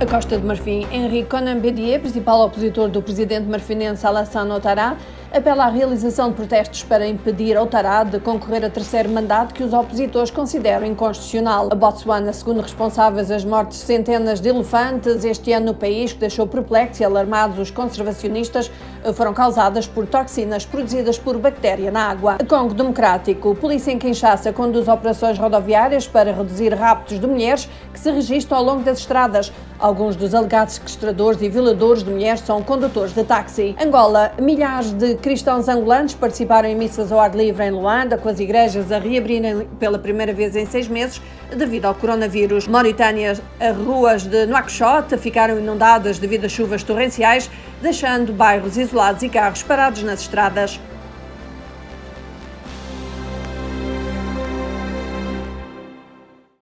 A Costa de Marfim, Henri Konan Bédier, principal opositor do presidente marfinense Alassane Ouattara, apela à realização de protestos para impedir Ouattara de concorrer a terceiro mandato que os opositores consideram inconstitucional. A Botsuana, segundo responsáveis, as mortes de centenas de elefantes este ano no país, que deixou perplexos e alarmados os conservacionistas, foram causadas por toxinas produzidas por bactéria na água. Congo Democrático, polícia em Kinshasa conduz operações rodoviárias para reduzir raptos de mulheres que se registram ao longo das estradas. Alguns dos alegados sequestradores e violadores de mulheres são condutores de táxi. Angola, milhares de cristãos angolanos participaram em missas ao ar livre em Luanda, com as igrejas a reabrirem pela primeira vez em 6 meses devido ao coronavírus. Mauritânia, as ruas de Nouakchott ficaram inundadas devido a chuvas torrenciais, deixando bairros isolados e carros parados nas estradas.